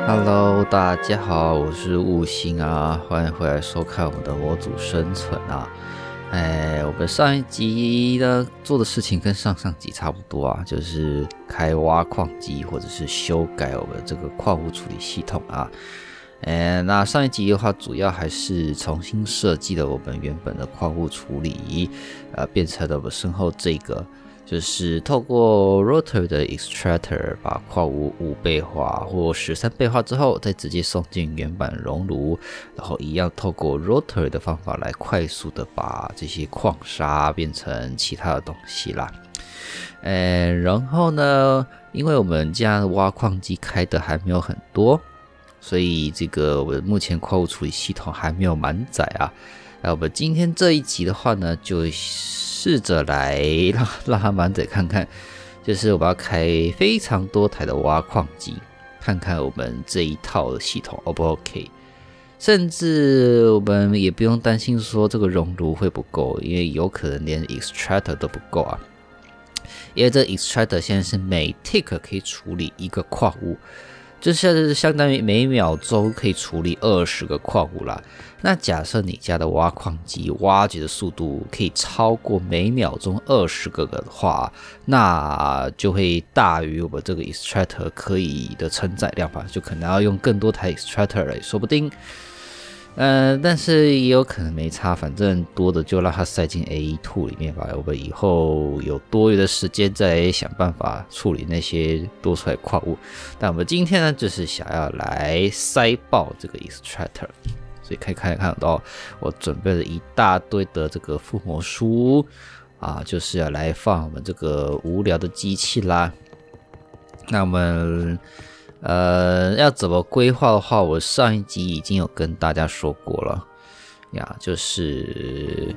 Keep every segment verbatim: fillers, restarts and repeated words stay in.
Hello， 大家好，我是悟星啊，欢迎回来收看我们的模组生存啊。哎，我们上一集呢做的事情跟上上集差不多啊，就是开挖矿机或者是修改我们这个矿物处理系统啊。哎，那上一集的话，主要还是重新设计了我们原本的矿物处理，呃，变成了我们身后这个。就是透过 Rotary 的 Extractor 把矿物五倍化或十三倍化之后，再直接送进原版熔炉，然后一样透过 Rotary 的方法来快速的把这些矿砂变成其他的东西啦。呃，然后呢，因为我们家的挖矿机开的还没有很多，所以这个我们目前矿物处理系统还没有满载啊。那我们今天这一集的话呢，就试着来让让它满载看看，就是我们要开非常多台的挖矿机，看看我们这一套的系统 O 不 OK， 甚至我们也不用担心说这个熔炉会不够，因为有可能连 Extractor 都不够啊。因为这 Extractor 现在是每 tick 可以处理一个矿物，就是相当于每秒钟可以处理二十个矿物啦。那假设你家的挖矿机挖掘的速度可以超过每秒钟二十个的话，那就会大于我们这个 extractor 可以的承载量吧，就可能要用更多台 extractor 来，说不定。呃，但是也有可能没差，反正多的就让它塞进 A E 二 里面吧。我们以后有多余的时间再想办法处理那些多出来的矿物。但我们今天呢，就是想要来塞爆这个 extractor。所以可以看看到我准备了一大堆的这个附魔书啊，就是要来放我们这个无聊的机器啦。那我们呃要怎么规划的话，我上一集已经有跟大家说过了呀，就是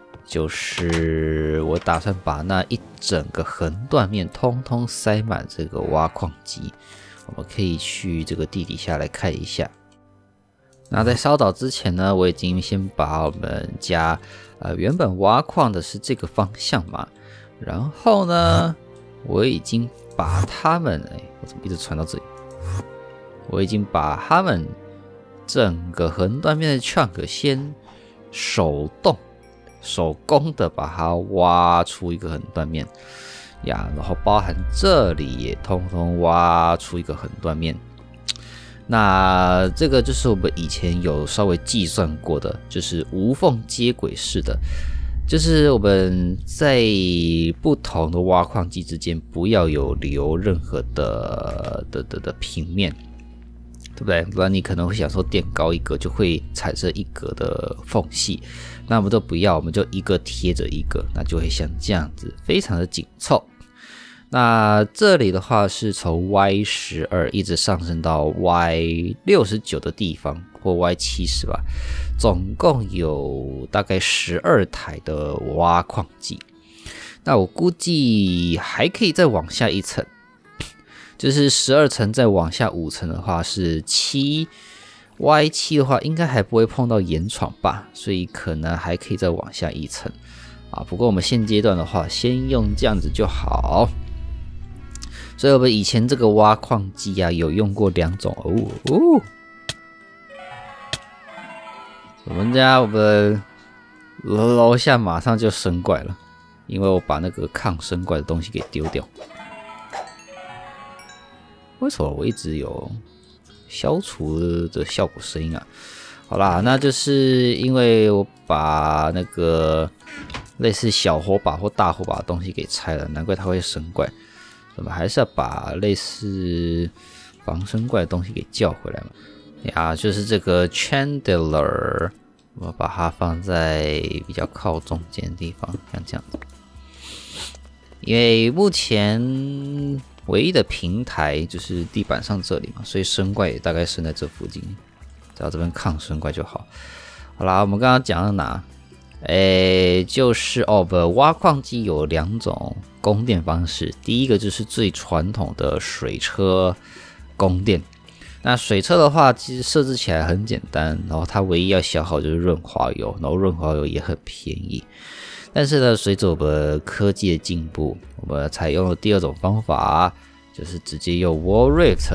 就是我打算把那一整个横断面通通塞满这个挖矿机，我们可以去这个地底下来看一下。那在烧导之前呢，我已经先把我们家呃原本挖矿的是这个方向嘛，然后呢，我已经把它们，哎，我怎么一直传到这里？我已经把它们整个横断面的 chunk 先手动、手工的把它挖出一个横断面呀，然后包含这里也通通挖出一个横断面。那这个就是我们以前有稍微计算过的，就是无缝接轨式的，就是我们在不同的挖矿机之间不要有留任何的的的的平面，对不对？不然你可能会想说垫高一格就会产生一格的缝隙，那我们都不要，我们就一个贴着一个，那就会像这样子，非常的紧凑。那这里的话是从 Y 十二 一直上升到 Y 六十九 的地方，或 Y 七十 吧，总共有大概十二台的挖矿机。那我估计还可以再往下一层，就是十二层再往下五层的话是七 Y 七 的话应该还不会碰到岩床吧，所以可能还可以再往下一层啊。不过我们现阶段的话先用这样子就好。所以我们以前这个挖矿机啊，有用过两种哦哦。我们家我们楼下马上就生怪了，因为我把那个抗生怪的东西给丢掉。为什么我一直有消除的效果声音啊？好啦，那就是因为我把那个类似小火把或大火把的东西给拆了，难怪它会生怪。我们还是要把类似防生怪的东西给叫回来嘛。呀，就是这个 Chandler， 我把它放在比较靠中间的地方，像这样。因为目前唯一的平台就是地板上这里嘛，所以生怪也大概生在这附近，只要这边抗生怪就好。好啦，我们刚刚讲到哪？诶，就是哦，不，挖矿机有两种供电方式。第一个就是最传统的水车供电。那水车的话，其实设置起来很简单，然后它唯一要消耗就是润滑油，然后润滑油也很便宜。但是呢，随着我们科技的进步，我们采用了第二种方法，就是直接用 wall rift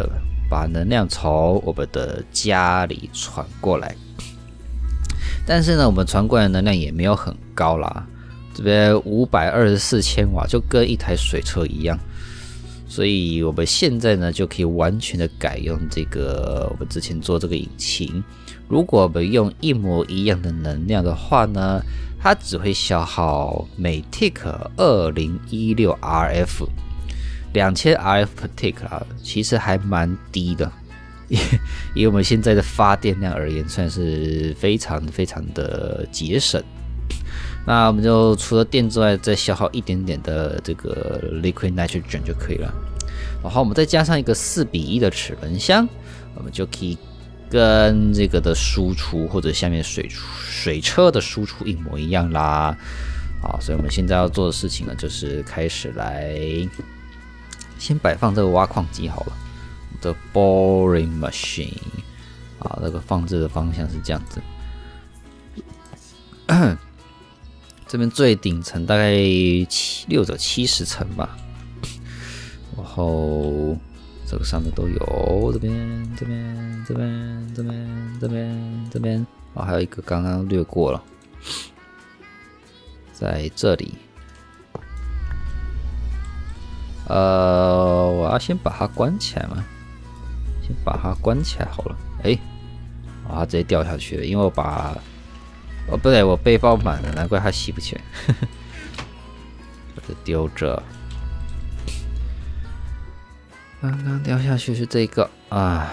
把能量从我们的家里传过来。但是呢，我们传过来的能量也没有很高啦，这边五百二十四千瓦，就跟一台水车一样。所以我们现在呢，就可以完全的改用这个我们之前做这个引擎。如果我们用一模一样的能量的话呢，它只会消耗每 tick 二零一六 R F， 两千 R F per tick 啊，其实还蛮低的。以我们现在的发电量而言，算是非常非常的节省。那我们就除了电之外，再消耗一点点的这个 liquid nitrogen 就可以了。然后我们再加上一个四比一的齿轮箱，我们就可以跟这个的输出或者下面水水车的输出一模一样啦。好，所以我们现在要做的事情呢，就是开始来先摆放这个挖矿机好了。的 boring machine 啊，这个放置的方向是这样子。这边最顶层大概七六者七十层吧，然后这个上面都有，这边这边这边这边这边这边，啊，还有一个刚刚略过了，在这里。呃，我要先把它关起来嘛。先把它关起来好了。哎、欸，哦，它直接掉下去了，因为我把……哦，不对，我背包满了，难怪它吸不起来。把这丢着。刚刚掉下去是这个啊。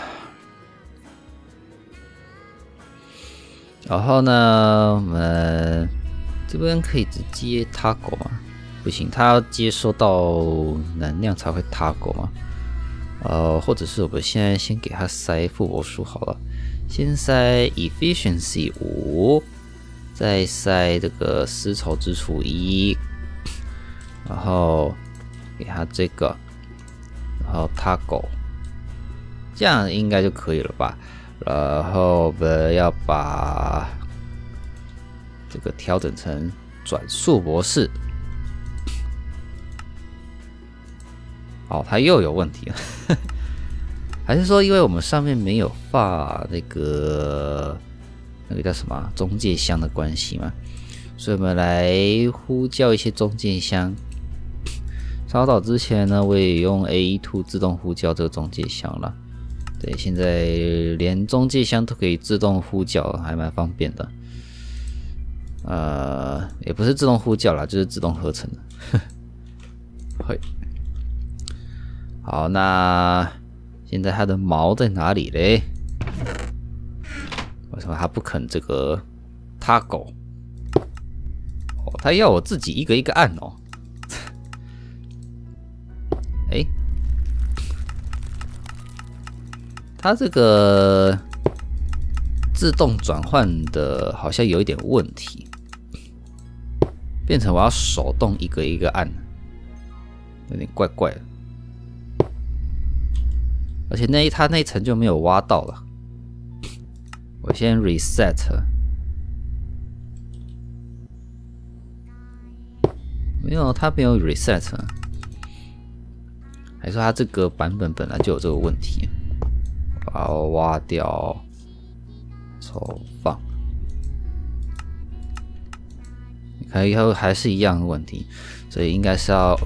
然后呢，我们这边可以直接 toggle 吗？不行，它要接收到能量才会 toggle 吗？呃，或者是我们现在先给它塞复活数好了，先塞 efficiency 五，再塞这个丝绸之处一，然后给它这个，然后 toggle， 这样应该就可以了吧？然后我们要把这个调整成转速模式。哦，它又有问题了，还是说因为我们上面没有放那个那个叫什么中介箱的关系嘛？所以我们来呼叫一些中介箱。稍早之前呢，我也用 A E 二 自动呼叫这个中介箱了。对，现在连中介箱都可以自动呼叫，还蛮方便的。呃，也不是自动呼叫啦，就是自动合成的。会。好，那现在它的毛在哪里嘞？为什么它不肯这个 toggle？ 哦，它要我自己一个一个按哦。哎、欸，它这个自动转换的好像有一点问题，变成我要手动一个一个按，有点怪怪的。而且那一它那一层就没有挖到了，我先 reset， 没有，它没有 reset， 还说它这个版本本来就有这个问题，把它挖掉，重放，你看以后还是一样的问题，所以应该是要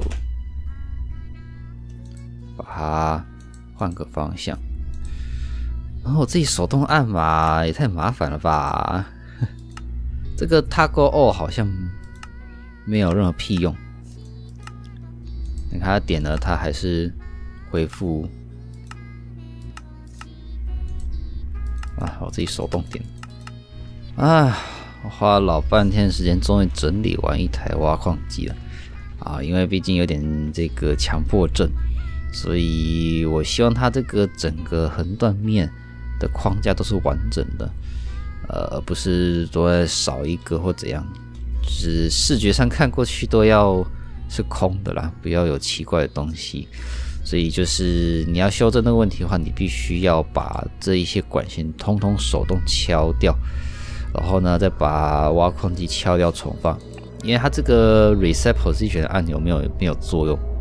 把它换个方向，然后我自己手动按嘛，也太麻烦了吧？这个 toggle all 好像没有任何屁用。你看它点了，它还是恢复啊！我自己手动点啊！我花了老半天时间，终于整理完一台挖矿机了啊！因为毕竟有点这个强迫症。所以我希望它这个整个横断面的框架都是完整的，呃，而不是多少一个或怎样，就是视觉上看过去都要是空的啦，不要有奇怪的东西。所以就是你要修正那个问题的话，你必须要把这一些管线通通手动敲掉，然后呢再把挖矿机敲掉重放，因为它这个 reset position 的按钮没有没有作用。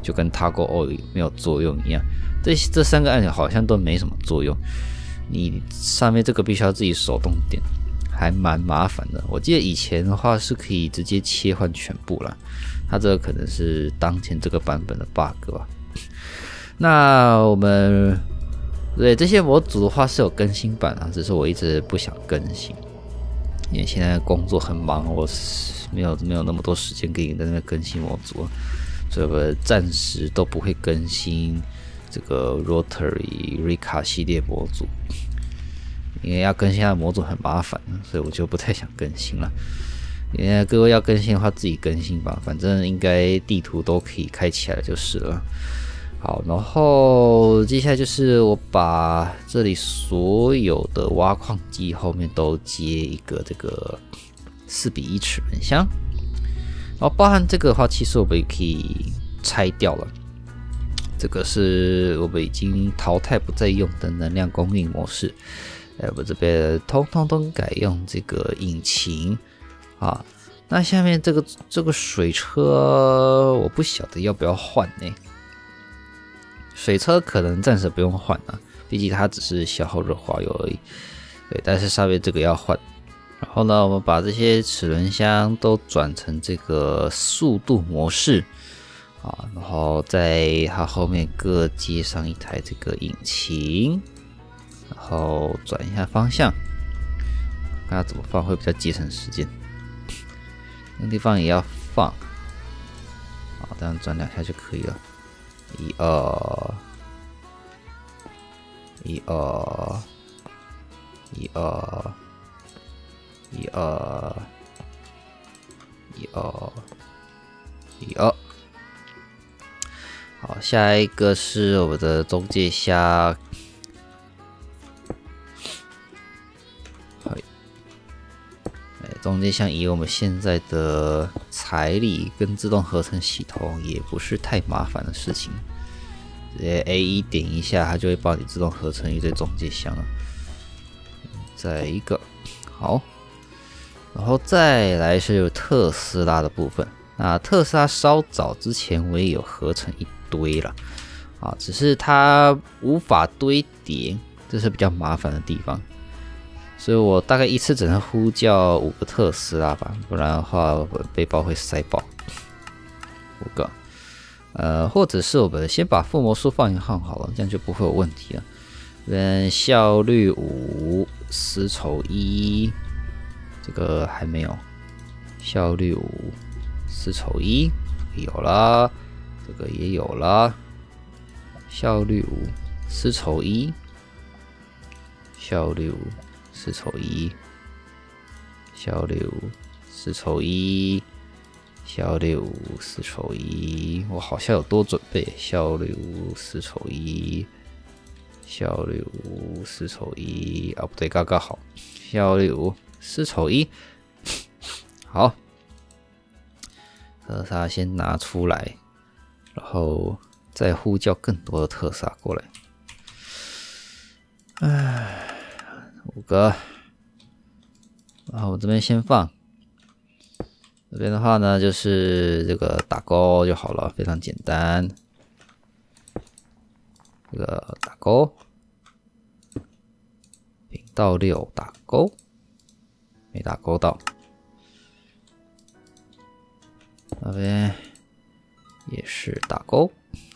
就跟 Toggle All 没有作用一样。这这三个按钮好像都没什么作用，你上面这个必须要自己手动点，还蛮麻烦的。我记得以前的话是可以直接切换全部啦，它这个可能是当前这个版本的 bug 吧。那我们对这些模组的话是有更新版啊，只是我一直不想更新，因为现在工作很忙，我没有没有那么多时间给你在那边更新模组，所以我暂时都不会更新这个 Rotary Rika 系列模组，因为要更新它的模组很麻烦，所以我就不太想更新了。因为各位要更新的话，自己更新吧，反正应该地图都可以开起来就是了。好，然后接下来就是我把这里所有的挖矿机后面都接一个这个四比一齿轮箱，然后包含这个的话，其实我们也可以拆掉了。这个是我们已经淘汰不再用的能量供应模式，哎，我这边通通都改用这个引擎啊。那下面这个这个水车，我不晓得要不要换呢？水车可能暂时不用换啊，毕竟它只是消耗热滑油而已。对，但是上面这个要换。然后呢，我们把这些齿轮箱都转成这个速度模式啊，然后在它后面各接上一台这个引擎，然后转一下方向，看它怎么放会比较节省时间。那个地方也要放，好，这样转两下就可以了。一二，一二，一二，一二，一二，一二。好，下一个是我们的中介箱。中间像以我们现在的财力跟自动合成系统，也不是太麻烦的事情。直接 A 一 点一下，它就会帮你自动合成一堆中介箱了。再一个，好，然后再来是有特斯拉的部分。那特斯拉稍早之前我也有合成一堆了，啊，只是它无法堆叠，这是比较麻烦的地方。所以我大概一次只能呼叫五个特斯拉吧，不然的话我的背包会塞爆。五个，呃，或者是我们先把附魔术放一放好了，这样就不会有问题了。嗯，效率五，丝绸一，这个还没有。效率五，丝绸一有啦，这个也有啦。效率五，丝绸一，效率五。丝绸一，效率五，丝绸一，效率五，丝绸一。我好像有多准备，效率五，丝绸一，效率五，丝绸一。啊，不对，刚刚好，效率五，丝绸一。好，特斯拉先拿出来，然后再呼叫更多的特斯拉过来。唉。五个，然后我这边先放，这边的话呢就是这个打勾就好了，非常简单。这个打勾，频道六打勾，没打勾到，那边也是打勾。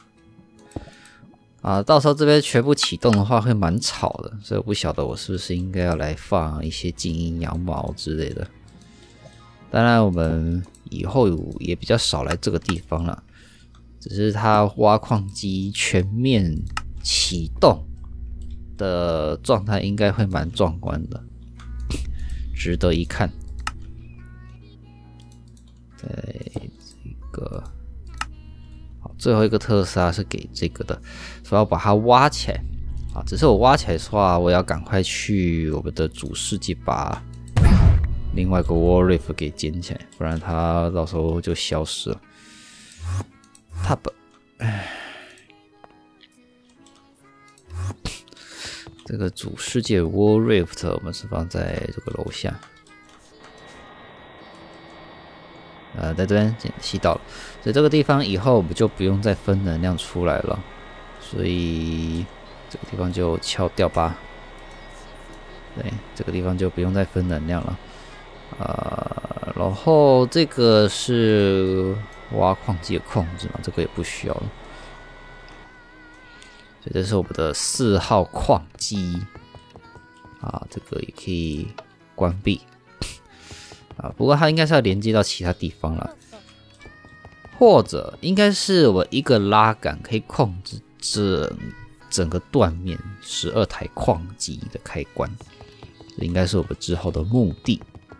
啊，到时候这边全部启动的话会蛮吵的，所以我不晓得我是不是应该要来放一些静音羊毛之类的。当然，我们以后也比较少来这个地方了，只是它挖矿机全面启动的状态应该会蛮壮观的，值得一看。在这个。最后一个特斯拉是给这个的，所以要把它挖起来啊！只是我挖起来的话，我要赶快去我们的主世界把另外一个 War Reef 给捡起来，不然它到时候就消失了。Tab， 唉，这个主世界 War Rift 我们是放在这个楼下。呃， 在这边吸到了，所以这个地方以后我们就不用再分能量出来了，所以这个地方就敲掉吧。对，这个地方就不用再分能量了。呃，然后这个是挖矿机的控制嘛，这个也不需要了。所以这是我们的四号矿机啊，这个也可以关闭啊。不过它应该是要连接到其他地方了，或者应该是我一个拉杆可以控制整整个断面十二台矿机的开关，这应该是我们之后的目的。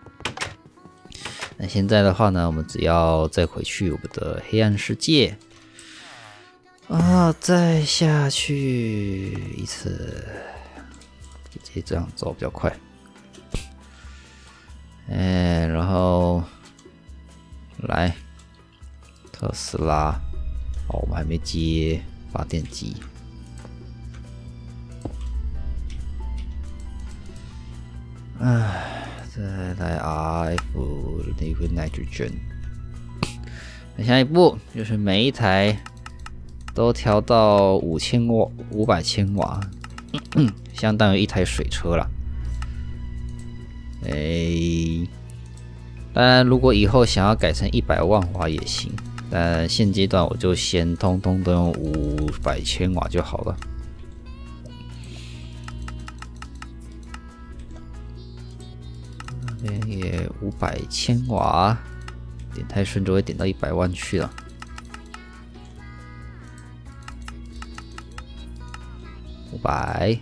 那现在的话呢，我们只要再回去我们的黑暗世界。啊，再下去一次，直接这样走比较快。哎，然后来特斯拉，哦，我们还没接发电机。哎，再来 R F Liquid Nitrogen。那下一步就是每一台都调到五千瓦、五百千瓦，相当于一台水车了。哎，当然，如果以后想要改成一百万瓦也行，但现阶段我就先通通都用五百千瓦就好了。那边也五百千瓦，点太顺就会点到一百万去了。五百，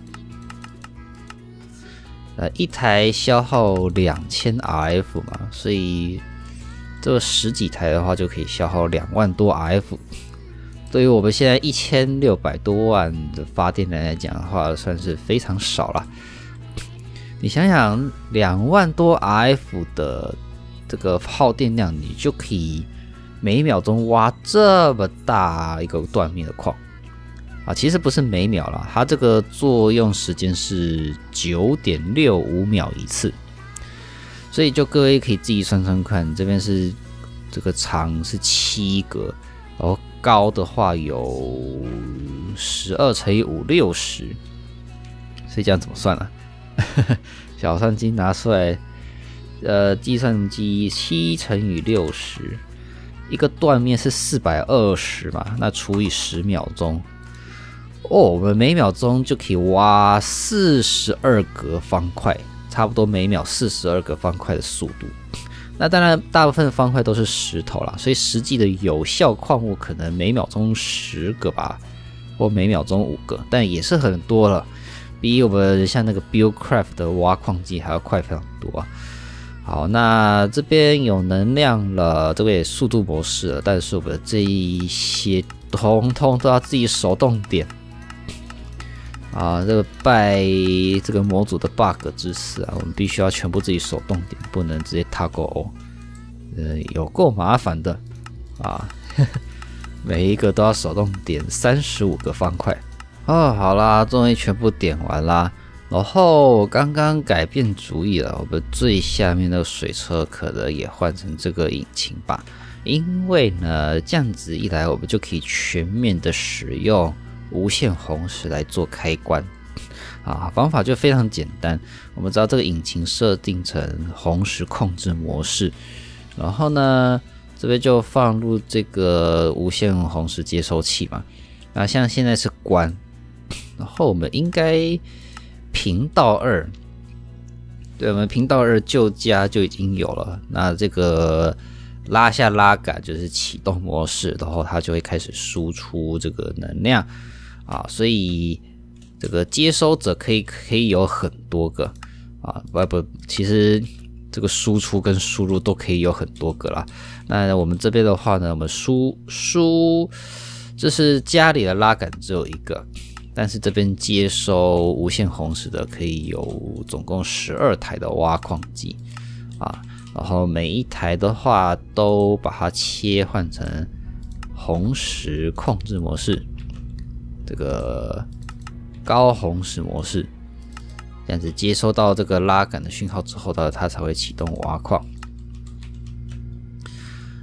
呃，一台消耗两千 R F 嘛，所以这十几台的话就可以消耗两万多 R F。对于我们现在一千六百多万的发电量来讲的话，算是非常少了。你想想，两万多 R F 的这个耗电量，你就可以每秒钟挖这么大一个断面的矿。啊，其实不是每秒啦，它这个作用时间是 九点六五秒一次，所以就各位可以自己算算看，这边是这个长是七格，然后高的话有十二乘以五六十，所以这样怎么算呢、啊？小算机拿出来，呃，计算机七乘以六十，一个断面是四百二十嘛，那除以十秒钟。哦，我们每秒钟就可以挖四十二格方块，差不多每秒四十二个方块的速度。那当然，大部分的方块都是石头啦，所以实际的有效矿物可能每秒钟十个吧，或每秒钟五个，但也是很多了，比我们像那个 Buildcraft 的挖矿机还要快非常多、啊。好，那这边有能量了，这个也速度模式了，但是我们这一些通通都要自己手动点。啊，这个拜这个模组的 bug 之死啊，我们必须要全部自己手动点，不能直接 toggle 哦，呃，有够麻烦的啊！呵呵每一个都要手动点三十五个方块哦。好啦，终于全部点完啦。然后我刚刚改变主意了，我们最下面的水车可能也换成这个引擎吧，因为呢，这样子一来，我们就可以全面的使用无限红石来做开关啊，方法就非常简单。我们知道这个引擎设定成红石控制模式，然后呢，这边就放入这个无限红石接收器嘛。那像现在是关，然后我们应该频道二，对，我们频道二旧家就已经有了。那这个拉下拉杆就是启动模式，然后它就会开始输出这个能量。啊，所以这个接收者可以可以有很多个啊，不不，其实这个输出跟输入都可以有很多个啦。那我们这边的话呢，我们输输这是家里的拉杆只有一个，但是这边接收无限红石的可以有总共十二台的挖矿机啊，然后每一台的话都把它切换成红石控制模式。这个高红石模式，这样子接收到这个拉杆的讯号之后呢，它才会启动挖矿。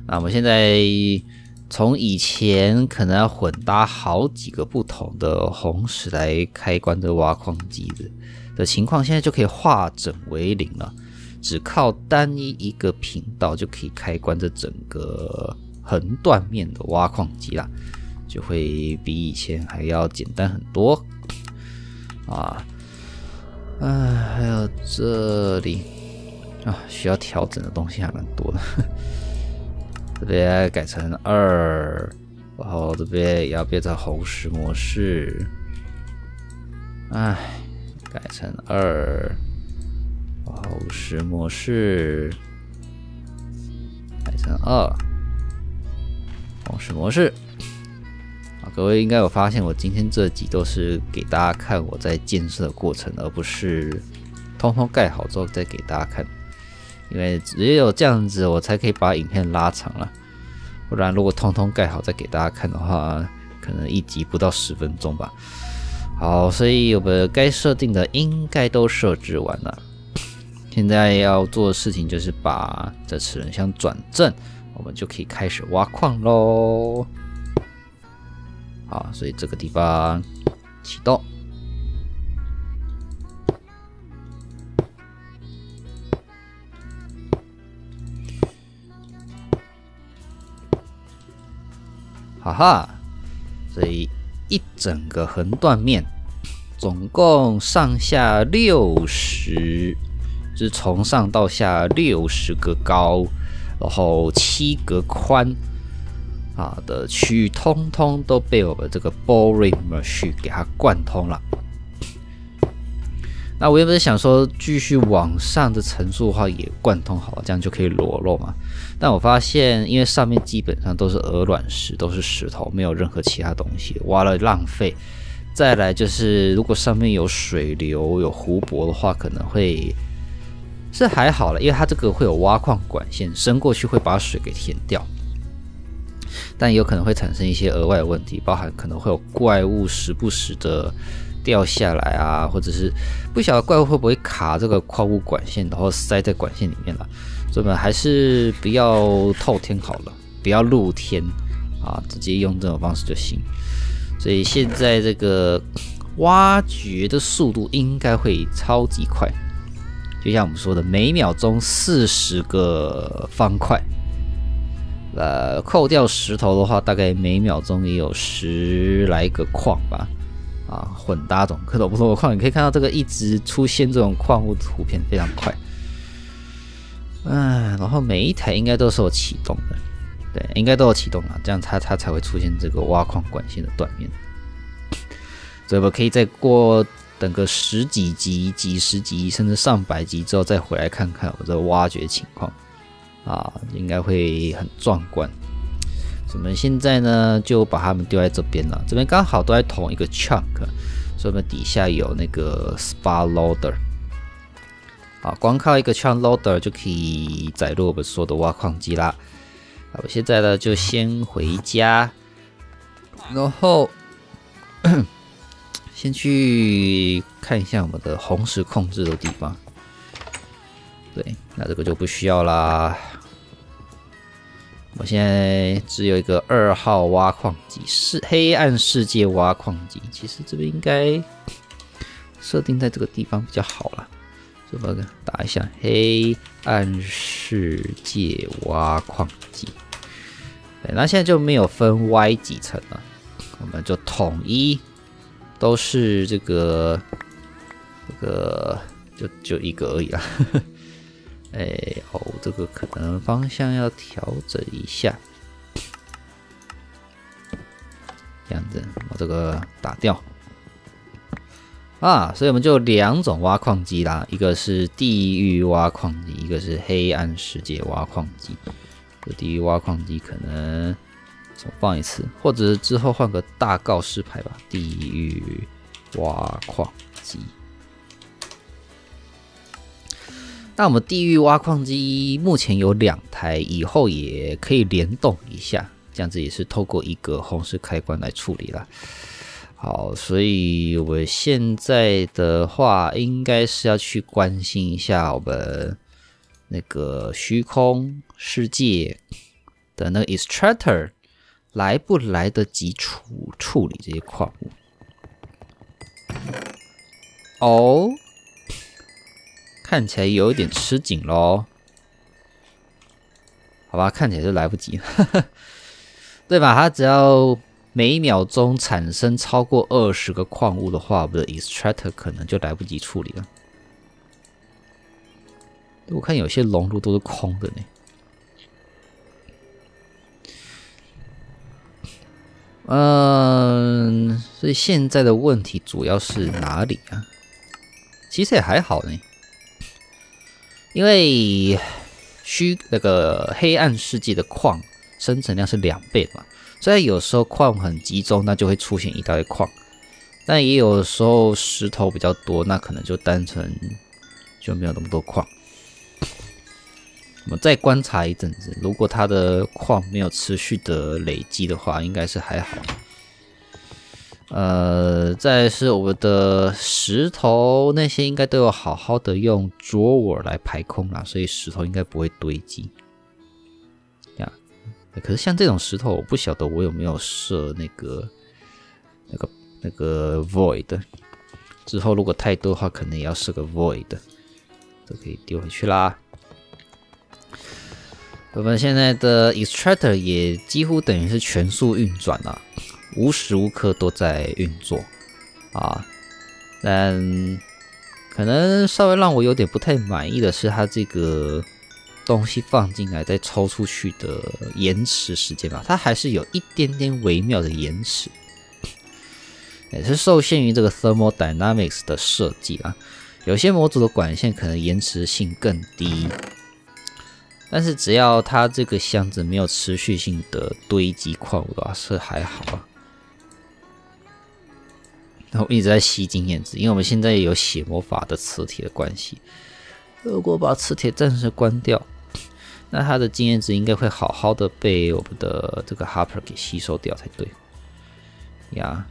那我们现在从以前可能要混搭好几个不同的红石来开关这挖矿机的的情况，现在就可以化整为零了，只靠单一一个频道就可以开关这整个横断面的挖矿机啦，就会比以前还要简单很多啊。啊，还有这里啊，需要调整的东西还蛮多的。这边改成二，然后这边也要变成红石模式。哎，改成二，红石模式，改成二，红石模式。各位应该有发现，我今天这集都是给大家看我在建设的过程，而不是通通盖好之后再给大家看。因为只有这样子，我才可以把影片拉长了。不然，如果通通盖好再给大家看的话，可能一集不到十分钟吧。好，所以我们该设定的应该都设置完了。现在要做的事情就是把这齿轮箱转正，我们就可以开始挖矿喽。好，所以这个地方启动。哈哈，所以一整个横断面，总共上下六十，就是从上到下六十个高，然后七个宽。啊的区域通通都被我们这个 boring machine 给它贯通了。那我原本想说继续往上的层数的话也贯通好了，这样就可以裸露嘛。但我发现，因为上面基本上都是鹅卵石，都是石头，没有任何其他东西，挖了浪费。再来就是，如果上面有水流、有湖泊的话，可能会是还好了，因为它这个会有挖矿管线伸过去，会把水给填掉。但有可能会产生一些额外的问题，包含可能会有怪物时不时的掉下来啊，或者是不晓得怪物会不会卡这个矿物管线，然后塞在管线里面了。所以我们还是不要透天好了，不要露天啊，直接用这种方式就行。所以现在这个挖掘的速度应该会超级快，就像我们说的，每秒钟四十个方块。呃，扣掉石头的话，大概每秒钟也有十来个矿吧，啊，混搭种各种不同的矿，你可以看到这个一直出现这种矿物图片，非常快。嗯，然后每一台应该都是有启动的，对，应该都有启动了，这样它它才会出现这个挖矿管线的断面。所以我们可以再过等个十几集、几十集，甚至上百集之后，再回来看看我这挖掘情况。啊，应该会很壮观。我们现在呢就把它们丢在这边了，这边刚好都在同一个 chunk， 所以我们底下有那个 spar loader。好，光靠一个 chunk loader 就可以载入我们所有的挖矿机啦。好，我现在呢就先回家，然后先去看一下我们的红石控制的地方。对，那这个就不需要啦。我现在只有一个二号挖矿机，是黑暗世界挖矿机。其实这边应该设定在这个地方比较好啦。所以我打一下黑暗世界挖矿机。对，那现在就没有分 Y 几层了，我们就统一都是这个这个就就一个而已啦。哎、欸、哦，这个可能方向要调整一下，这样子，把这个打掉啊。所以我们就两种挖矿机啦，一个是地狱挖矿机，一个是黑暗世界挖矿机。这地狱挖矿机可能重放一次，或者之后换个大告示牌吧。地狱挖矿机。那我们地狱挖矿机目前有两台，以后也可以联动一下，这样子也是透过一个红石开关来处理啦。好，所以我现在的话，应该是要去关心一下我们那个虚空世界的那个 extractor 来不来得及处处理这些矿物？哦，看起来有一点吃紧咯。好吧，看起来就来不及了，对吧？它只要每秒钟产生超过二十个矿物的话，我们的 extractor 可能就来不及处理了。我看有些熔炉都是空的呢。嗯，所以现在的问题主要是哪里啊？其实也还好呢，因为虚那个黑暗世界的矿生成量是两倍的嘛，所以有时候矿很集中，那就会出现一大堆矿；但也有时候石头比较多，那可能就单纯就没有那么多矿。我们再观察一阵子，如果它的矿没有持续的累积的话，应该是还好。呃，再来是我们的石头那些应该都有好好的用 drawer 来排空啦，所以石头应该不会堆积。呀，可是像这种石头，我不晓得我有没有设那个那个那个 void。之后如果太多的话，可能也要设个 void。这可以丢回去啦。我们现在的 extractor 也几乎等于是全速运转了，无时无刻都在运作啊。但可能稍微让我有点不太满意的是，它这个东西放进来再抽出去的延迟时间吧，它还是有一点点微妙的延迟，也是受限于这个 thermodynamics 的设计啊。有些模组的管线可能延迟性更低。但是只要它这个箱子没有持续性的堆积矿物的话，是还好啊。然后一直在吸经验值，因为我们现在有血魔法的磁铁的关系。如果把磁铁暂时关掉，那它的经验值应该会好好的被我们的这个 Harper 给吸收掉才对。呀，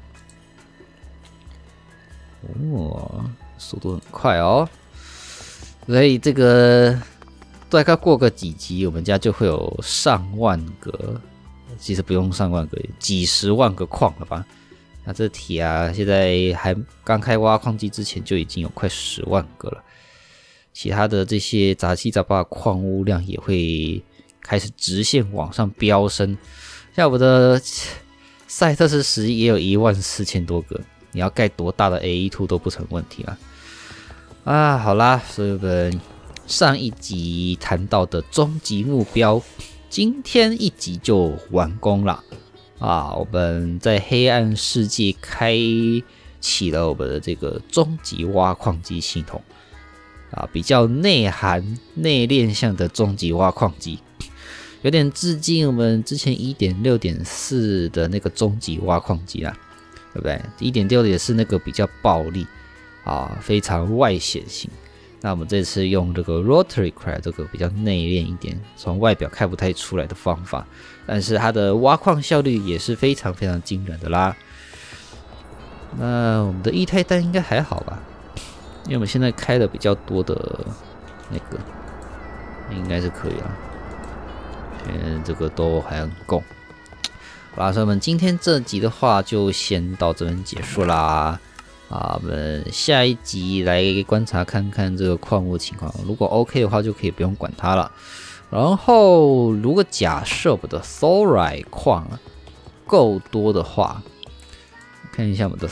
哦，速度很快哦，所以这个。大概过个几集，我们家就会有上万个，其实不用上万个，几十万个矿了吧？那这题啊，现在还刚开挖矿机之前就已经有快十万个了。其他的这些杂七杂八的矿物量也会开始直线往上飙升。像我的赛特斯石也有一万四千多个，你要盖多大的 A E 二 都不成问题啦。啊，好啦，所以我们。上一集谈到的终极目标，今天一集就完工了啊！我们在黑暗世界开启了我们的这个终极挖矿机系统啊，比较内涵内敛向的终极挖矿机，有点致敬我们之前 一点六点四 的那个终极挖矿机啦，对不对？ 一点六 也是那个比较暴力啊，非常外显性。那我们这次用这个 Rotary Crab 这个比较内敛一点，从外表看不太出来的方法，但是它的挖矿效率也是非常非常惊人的啦。那我们的液态氮应该还好吧？因为我们现在开了比较多的那个，应该是可以了。嗯，这个都还很够。好啦，所以我们今天这集的话就先到这边结束啦。啊，我们下一集来观察看看这个矿物情况，如果 OK 的话，就可以不用管它了。然后，如果假设我们的 Thorite 矿够多的话，看一下我们的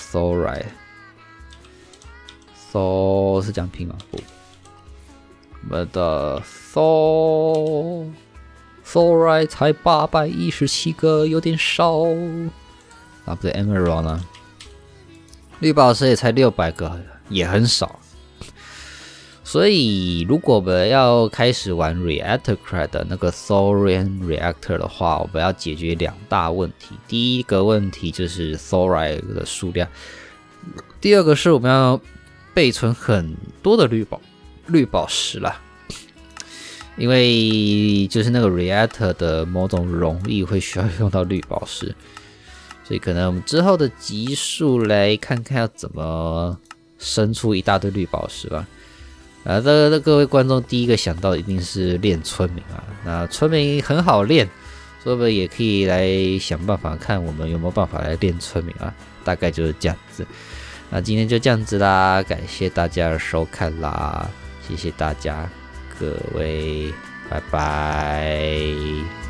Thorite，Thor 是这样拼吗？不，我们的 Thor Thorite 才八百一十七个，有点少。啊，不对 ，Emerald 呢？绿宝石也才六百个，也很少。所以，如果我们要开始玩 Reactorcraft 的那个 Thorium Reactor 的话，我们要解决两大问题。第一个问题就是 Thorite 的数量，第二个是我们要备存很多的绿宝绿宝石啦。因为就是那个 Reactor 的某种容易会需要用到绿宝石。所以可能我们之后的集数来看看要怎么生出一大堆绿宝石吧。啊，这各位观众第一个想到的一定是练村民啊，那村民很好练， 所以我们也可以来想办法看我们有没有办法来练村民啊，大概就是这样子。那今天就这样子啦，感谢大家的收看啦，谢谢大家，各位，拜拜。